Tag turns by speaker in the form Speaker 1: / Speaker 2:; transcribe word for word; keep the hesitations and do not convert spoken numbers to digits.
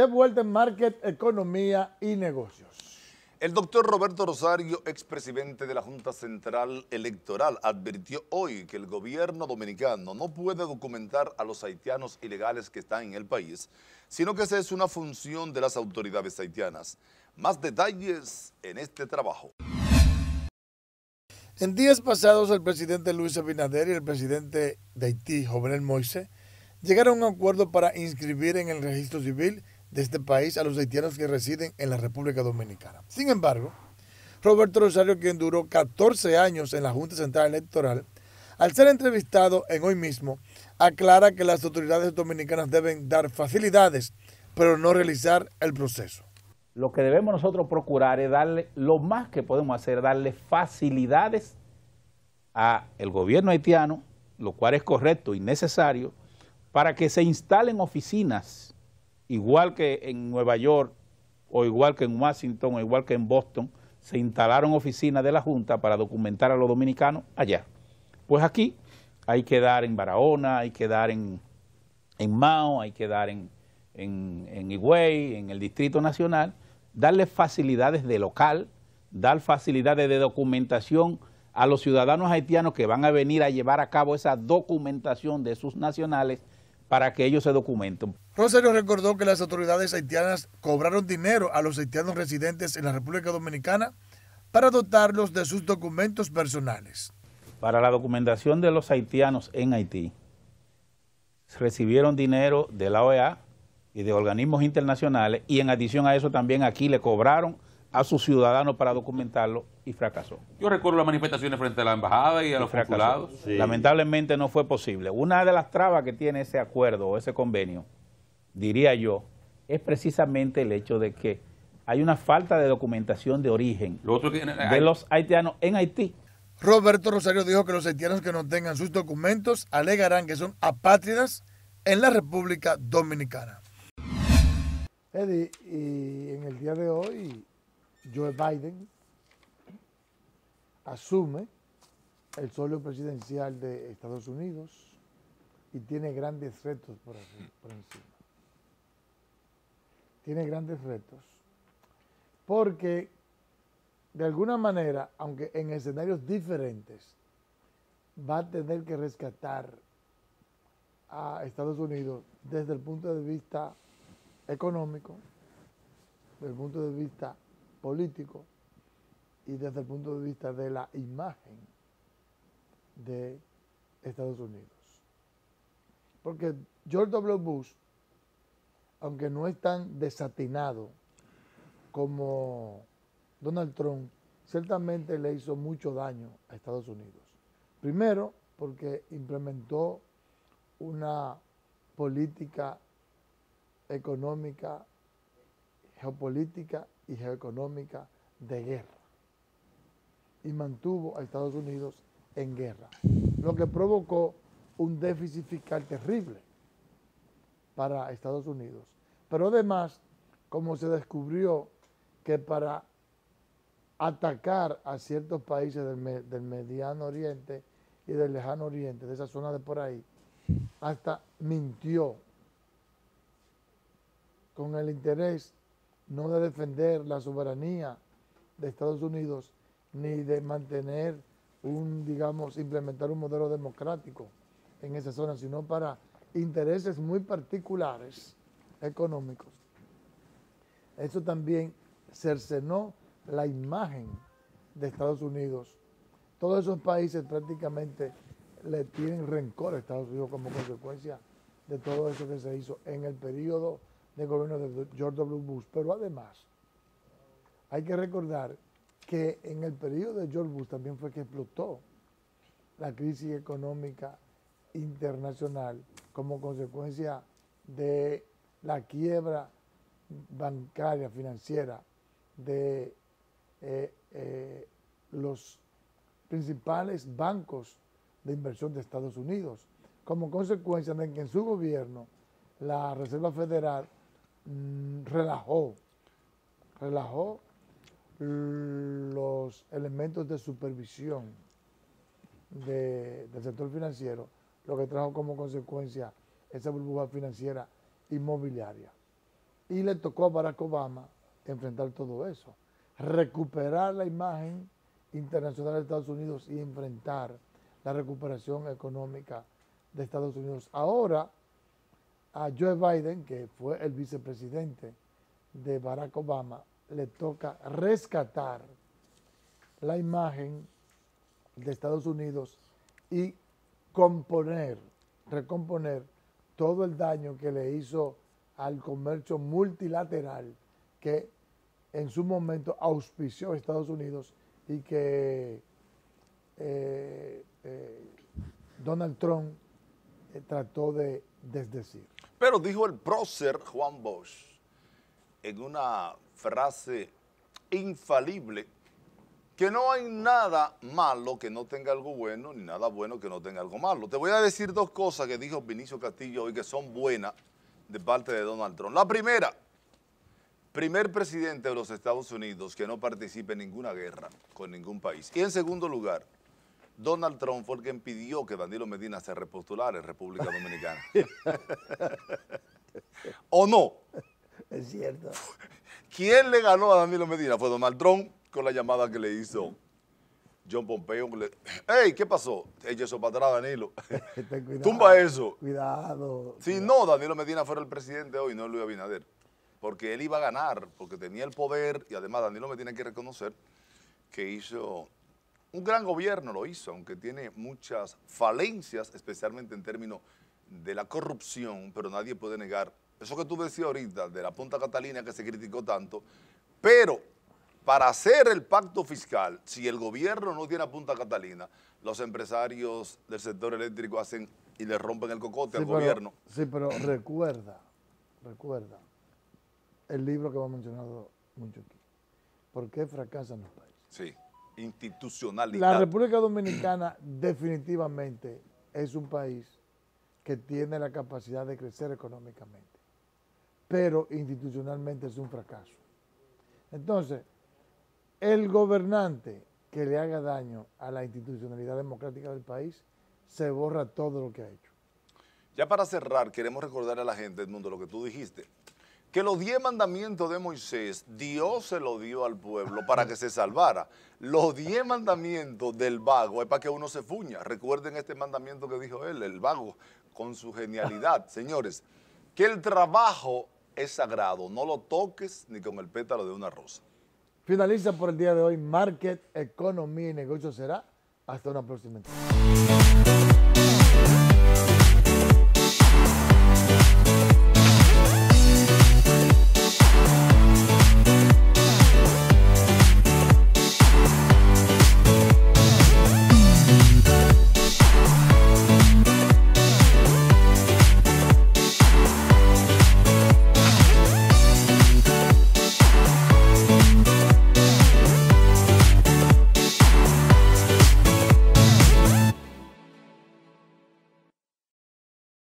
Speaker 1: De vuelta en Market, Economía y Negocios.
Speaker 2: El doctor Roberto Rosario, expresidente de la Junta Central Electoral, advirtió hoy que el gobierno dominicano no puede documentar a los haitianos ilegales que están en el país, sino que esa es una función de las autoridades haitianas. Más detalles en este trabajo.
Speaker 1: En días pasados, el presidente Luis Abinader y el presidente de Haití, Jovenel Moïse, llegaron a un acuerdo para inscribir en el registro civil de este país a los haitianos que residen en la República Dominicana. Sin embargo, Roberto Rosario, quien duró catorce años en la Junta Central Electoral, al ser entrevistado en Hoy Mismo, aclara que las autoridades dominicanas deben dar facilidades, pero no realizar el proceso.
Speaker 3: Lo que debemos nosotros procurar es darle, lo más que podemos hacer, darle facilidades al gobierno haitiano, lo cual es correcto y necesario, para que se instalen oficinas, igual que en Nueva York, o igual que en Washington, o igual que en Boston, se instalaron oficinas de la Junta para documentar a los dominicanos allá. Pues aquí hay que dar en Barahona, hay que dar en, en Mao, hay que dar en, en, en Higüey, en el Distrito Nacional, darle facilidades de local, dar facilidades de documentación a los ciudadanos haitianos que van a venir a llevar a cabo esa documentación de sus nacionales para que ellos se documenten.
Speaker 1: Rosario recordó que las autoridades haitianas cobraron dinero a los haitianos residentes en la República Dominicana para dotarlos de sus documentos personales.
Speaker 3: Para la documentación de los haitianos en Haití, recibieron dinero de la O E A y de organismos internacionales, y en adición a eso también aquí le cobraron a sus ciudadanos para documentarlo y fracasó.
Speaker 4: Yo recuerdo las manifestaciones frente a la embajada y a y los fracasó. consulados.
Speaker 3: Sí. Lamentablemente no fue posible. Una de las trabas que tiene ese acuerdo o ese convenio, diría yo, es precisamente el hecho de que hay una falta de documentación de origen
Speaker 4: Lo otro que,
Speaker 3: de los haitianos en Haití.
Speaker 1: Roberto Rosario dijo que los haitianos que no tengan sus documentos alegarán que son apátridas en la República Dominicana. Eddie, y en el día de hoy, Joe Biden asume el solio presidencial de Estados Unidos y tiene grandes retos por, así, por encima. Tiene grandes retos porque, de alguna manera, aunque en escenarios diferentes, va a tener que rescatar a Estados Unidos desde el punto de vista económico, desde el punto de vista político y desde el punto de vista de la imagen de Estados Unidos. Porque George W. Bush, aunque no es tan desatinado como Donald Trump, ciertamente le hizo mucho daño a Estados Unidos. Primero, porque implementó una política económica, geopolítica y geoeconómica de guerra y mantuvo a Estados Unidos en guerra, lo que provocó un déficit fiscal terrible para Estados Unidos. Pero además, como se descubrió que para atacar a ciertos países del, me, del Mediano Oriente y del Lejano Oriente, de esa zona de por ahí, hasta mintió con el interés no de defender la soberanía de Estados Unidos, ni de mantener un, digamos, implementar un modelo democrático en esa zona, sino para intereses muy particulares económicos. Eso también cercenó la imagen de Estados Unidos. Todos esos países prácticamente le tienen rencor a Estados Unidos como consecuencia de todo eso que se hizo en el periodo de gobierno de George W. Bush. Pero además, hay que recordar que en el periodo de George Bush también fue que explotó la crisis económica internacional como consecuencia de la quiebra bancaria, financiera de eh, eh, los principales bancos de inversión de Estados Unidos, como consecuencia de que en su gobierno la Reserva Federal mmm, relajó, relajó los elementos de supervisión de, del sector financiero, lo que trajo como consecuencia esa burbuja financiera inmobiliaria. Y le tocó a Barack Obama enfrentar todo eso, recuperar la imagen internacional de Estados Unidos y enfrentar la recuperación económica de Estados Unidos. Ahora, a Joe Biden, que fue el vicepresidente de Barack Obama, le toca rescatar la imagen de Estados Unidos y componer, recomponer todo el daño que le hizo al comercio multilateral que en su momento auspició a Estados Unidos y que eh, eh, Donald Trump eh, trató de desdecir.
Speaker 2: Pero dijo el prócer Juan Bosch en una frase infalible que no hay nada malo que no tenga algo bueno, ni nada bueno que no tenga algo malo. Te voy a decir dos cosas que dijo Vinicio Castillo hoy que son buenas de parte de Donald Trump. La primera, primer presidente de los Estados Unidos que no participe en ninguna guerra con ningún país. Y en segundo lugar, Donald Trump fue el que impidió que Danilo Medina se repostulara en República Dominicana. ¿O no?
Speaker 1: Es cierto.
Speaker 2: ¿Quién le ganó a Danilo Medina? Fue Donald Trump con la llamada que le hizo John Pompeo. Le, ¡Ey! ¿Qué pasó? Echa eso para atrás, Danilo.
Speaker 1: Cuidado,
Speaker 2: Tumba eso.
Speaker 1: Cuidado.
Speaker 2: Si
Speaker 1: cuidado.
Speaker 2: no, Danilo Medina fuera el presidente hoy, no Luis Abinader. Porque él iba a ganar, porque tenía el poder y además Danilo Medina hay que reconocer que hizo un gran gobierno, lo hizo, aunque tiene muchas falencias, especialmente en términos de la corrupción, pero nadie puede negar eso que tú decías ahorita de la Punta Catalina que se criticó tanto, pero para hacer el pacto fiscal, si el gobierno no tiene a Punta Catalina, los empresarios del sector eléctrico hacen y le rompen el cocote
Speaker 1: Sí,
Speaker 2: al
Speaker 1: pero,
Speaker 2: gobierno.
Speaker 1: Sí, pero recuerda, recuerda el libro que hemos mencionado mucho aquí. ¿Por qué fracasan los países?
Speaker 2: Sí, institucionalidad.
Speaker 1: La República Dominicana definitivamente es un país que tiene la capacidad de crecer económicamente, pero institucionalmente es un fracaso. Entonces, el gobernante que le haga daño a la institucionalidad democrática del país, se borra todo lo que ha hecho.
Speaker 2: Ya para cerrar, queremos recordarle a la gente del mundo lo que tú dijiste, que los diez mandamientos de Moisés, Dios se los dio al pueblo para que se salvara. Los diez mandamientos del vago es para que uno se fuña. Recuerden este mandamiento que dijo él, el vago, con su genialidad. Señores, que el trabajo es sagrado, no lo toques ni con el pétalo de una rosa.
Speaker 1: Finaliza por el día de hoy Market, Economía y Negocios será. Hasta una próxima entrega.